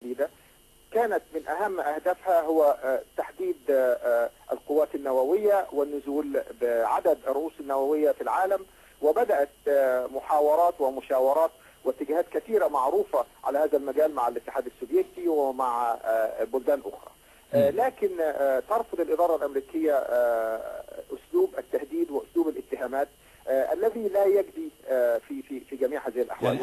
الجديدة كانت من أهم أهدافها هو تحديد القوات النووية والنزول بعدد الرؤوس النووية في العالم، وبدأت محاورات ومشاورات واتجاهات كثيرة معروفة على هذا المجال مع الاتحاد السوفيتي ومع بلدان أخرى. لكن ترفض الإدارة الأمريكية أسلوب التهديد وأسلوب الاتهامات الذي لا يجدي في جميع هذه الأحوال.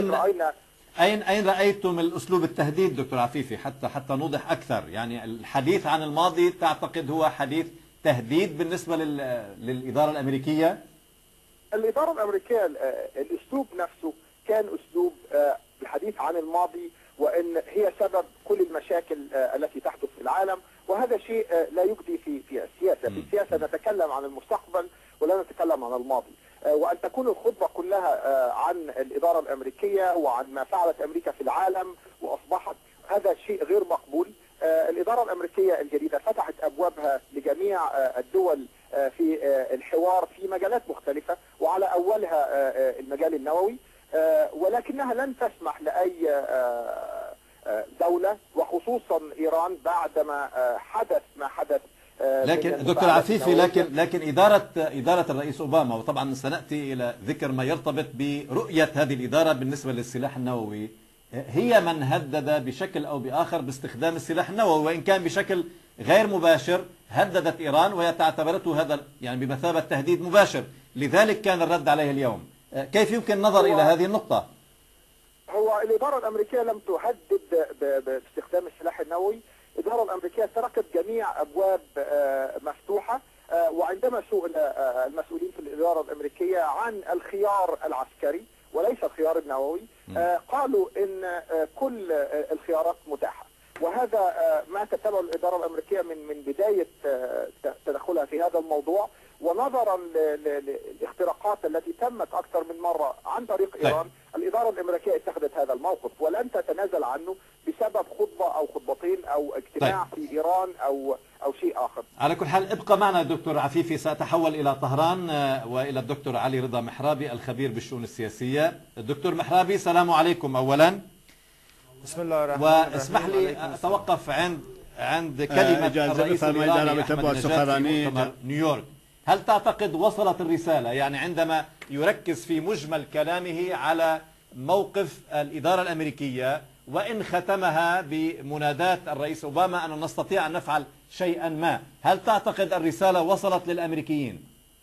يعني أين رأيتم الأسلوب التهديد دكتور عفيفي حتى نوضح أكثر؟ يعني الحديث عن الماضي تعتقد هو حديث تهديد بالنسبة للإدارة الأمريكية؟ الإدارة الأمريكية الأسلوب نفسه كان أسلوب الحديث عن الماضي، وأن هي سبب كل المشاكل التي تحدث في العالم، وهذا شيء لا يجدي في السياسة. في السياسة نتكلم عن المستقبل ولا نتكلم عن الماضي. وأن تكون الخطبة كلها عن الإدارة الأمريكية وعن ما فعلت أمريكا في العالم وأصبحت، هذا شيء غير مقبول. الإدارة الأمريكية الجديدة فتحت أبوابها لجميع الدول في الحوار في مجالات مختلفة، وعلى أولها المجال النووي، ولكنها لن تسمح لأي دولة وخصوصا إيران بعدما حدث ما حدث. لكن دكتور عفيفي، لكن إدارة الرئيس أوباما، وطبعا سنأتي إلى ذكر ما يرتبط برؤية هذه الإدارة بالنسبة للسلاح النووي، هي من هدد بشكل أو بآخر باستخدام السلاح النووي، وإن كان بشكل غير مباشر هددت إيران، وهي تعتبرته هذا يعني بمثابة تهديد مباشر، لذلك كان الرد عليه اليوم. كيف يمكن النظر إلى هذه النقطة؟ هو الإدارة الأمريكية لم تهدد باستخدام السلاح النووي. الإدارة الأمريكية تركت جميع أبواب مفتوحة، وعندما سئل المسؤولين في الإدارة الأمريكية عن الخيار العسكري وليس الخيار النووي، قالوا إن كل الخيارات متاحة، وهذا ما تتبعه الإدارة الأمريكية من بداية تدخلها في هذا الموضوع، ونظرا للاختراقات التي تمت أكثر من مرة عن طريق إيران. الإدارة الأمريكية اتخذت هذا الموقف ولن تتنازل عنه بسبب خطبة أو خطبتين أو اجتماع في إيران أو شيء آخر. على كل حال ابقى معنا دكتور عفيفي، سأتحول إلى طهران وإلى الدكتور علي رضا محرابي الخبير بالشؤون السياسية. الدكتور محرابي، السلام عليكم أولا. بسم الله الرحمن الرحيم. واسمح لي أتوقف عند كلمة الرئيس الإيراني أحمد نجاد في مؤتمر نيويورك. هل تعتقد وصلت الرسالة؟ يعني عندما يركز في مجمل كلامه على موقف الإدارة الأمريكية، وإن ختمها بمناداة الرئيس أوباما أن نستطيع أن نفعل شيئا ما، هل تعتقد الرسالة وصلت للأمريكيين؟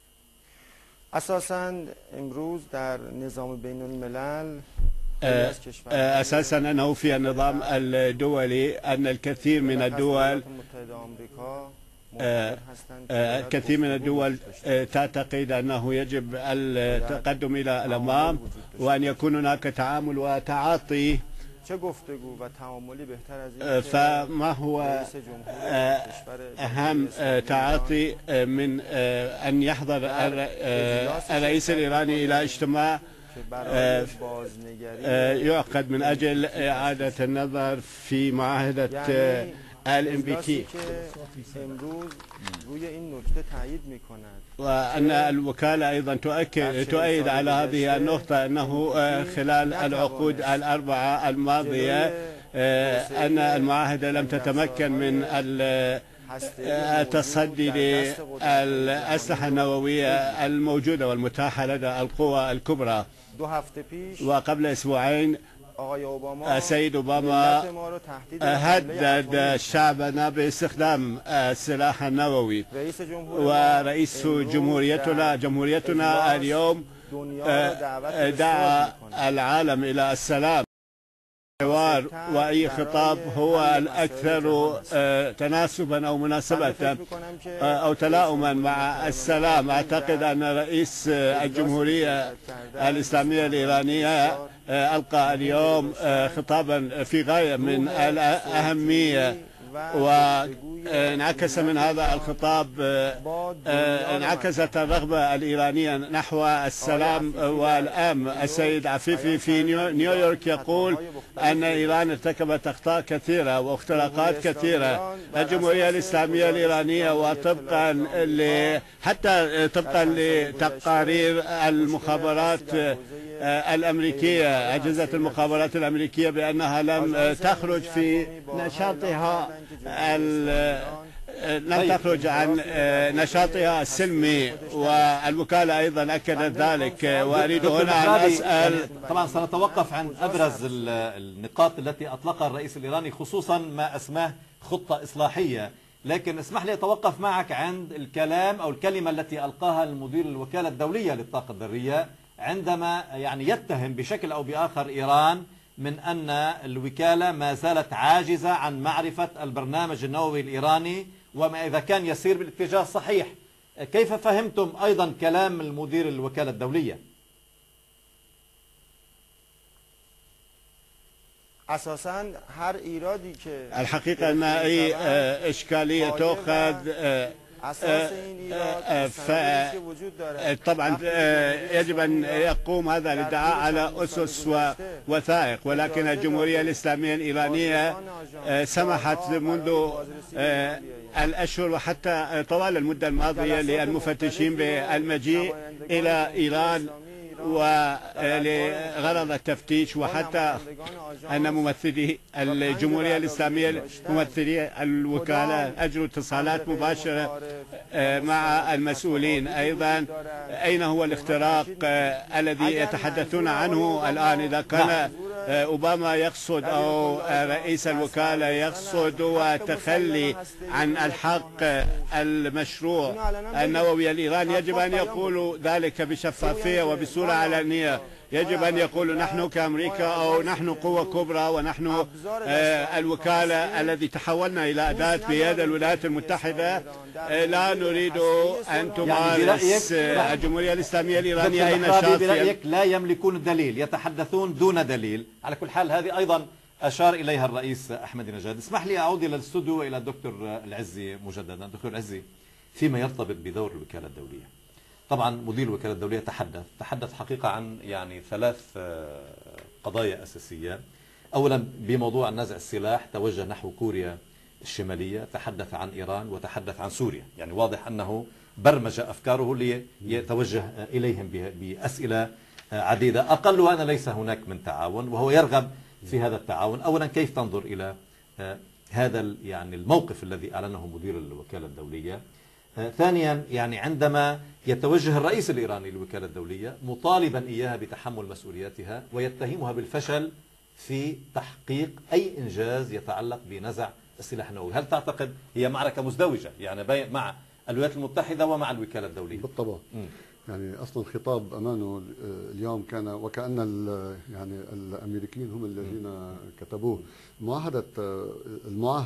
أساسا امروز در نظام بين الملل أساسا أنه في النظام الدولي أن الكثير من الدول تعتقد أنه يجب التقدم إلى الأمام، وأن يكون هناك تعامل وتعاطي. فما هو أهم تعاطي من أن يحضر الرئيس الإيراني إلى اجتماع يعقد من أجل إعادة النظر في معاهدة الMBT، وأن الوكالة أيضا تؤيد على هذه النقطة أنه خلال العقود الأربعة الماضية أن المعاهدة لم تتمكن من التصدي للأسلحة النووية الموجودة والمتاحة لدى القوى الكبرى. وقبل أسبوعين السيد أوباما هدد شعبنا باستخدام السلاح النووي، ورئيس جمهوريتنا اليوم دعا العالم إلى السلام. الحوار وأي خطاب هو الأكثر تناسبا أو مناسبة أو تلاؤما مع السلام. أعتقد أن رئيس الجمهورية الإسلامية الإيرانية ألقى اليوم خطابا في غاية من الأهمية، وانعكس من هذا الخطاب انعكست الرغبة الإيرانية نحو السلام والأمن. السيد عفيفي في نيويورك يقول أن إيران ارتكبت أخطاء كثيرة واختراقات كثيرة. الجمهورية الإسلامية الإيرانية وطبقا طبقا لتقارير المخابرات الأمريكية، أجهزة المخابرات الأمريكية، بأنها لم تخرج في نشاطها لم تخرج عن نشاطها السلمي، والوكالة أيضا أكدت ذلك. وأريد هنا أن أسأل، طبعا سنتوقف عن أبرز النقاط التي أطلقها الرئيس الإيراني، خصوصا ما أسماه خطة إصلاحية، لكن اسمح لي أتوقف معك عند الكلام أو الكلمة التي ألقاها المدير الوكالة الدولية للطاقة الذرية، عندما يعني يتهم بشكل أو بآخر إيران من أن الوكالة ما زالت عاجزة عن معرفة البرنامج النووي الإيراني وما إذا كان يسير بالاتجاه الصحيح. كيف فهمتم أيضا كلام المدير الوكالة الدولية؟ الحقيقة أن أي إشكالية تؤخذ طبعا يجب أن يقوم هذا الادعاء على أسس ووثائق، ولكن الجمهورية الإسلامية الإيرانية سمحت منذ الأشهر وحتى طوال المدة الماضية للمفتشين بالمجيء إلى إيران ولغرض التفتيش، وحتى أن ممثلي الجمهورية الإسلامية ممثلي الوكالة أجروا اتصالات مباشرة مع المسؤولين. أيضا أين هو الاختراق الذي يتحدثون عنه الآن؟ إذا كان أوباما يقصد أو رئيس الوكالة يقصد والتخلي عن الحق المشروع النووي الإيراني، يجب أن يقولوا ذلك بشفافية وبصورة علنية. يجب أن يقولوا نحن كأمريكا أو نحن قوة كبرى ونحن الوكالة الذي تحولنا إلى أداة بيد الولايات المتحدة، لا نريد أن تمارس الجمهورية الإسلامية الإيرانية أي نشاط. برأيك لا يملكون الدليل، يتحدثون دون دليل. على كل حال هذه أيضا أشار إليها الرئيس أحمد نجاد. اسمح لي أعود إلى الاستوديو وإلى الدكتور العزي مجددا. دكتور العزي، فيما يرتبط بدور الوكالة الدولية، طبعا مدير الوكالة الدولية تحدث حقيقة عن يعني 3 قضايا أساسية. أولا بموضوع نزع السلاح توجه نحو كوريا الشمالية، تحدث عن إيران وتحدث عن سوريا، يعني واضح أنه برمج أفكاره ليتوجه إليهم بأسئلة عديدة، أقلها أن ليس هناك من تعاون وهو يرغب في هذا التعاون. أولا كيف تنظر إلى هذا يعني الموقف الذي أعلنه مدير الوكالة الدولية؟ ثانيا يعني عندما يتوجه الرئيس الإيراني للوكالة الدولية مطالبا إياها بتحمل مسؤولياتها ويتهمها بالفشل في تحقيق أي إنجاز يتعلق بنزع السلاح النووي، هل تعتقد هي معركة مزدوجة يعني مع الولايات المتحدة ومع الوكالة الدولية؟ بالطبع. يعني اصلا خطاب امانه اليوم كان وكأن يعني الامريكيين هم الذين كتبوه. معاهدة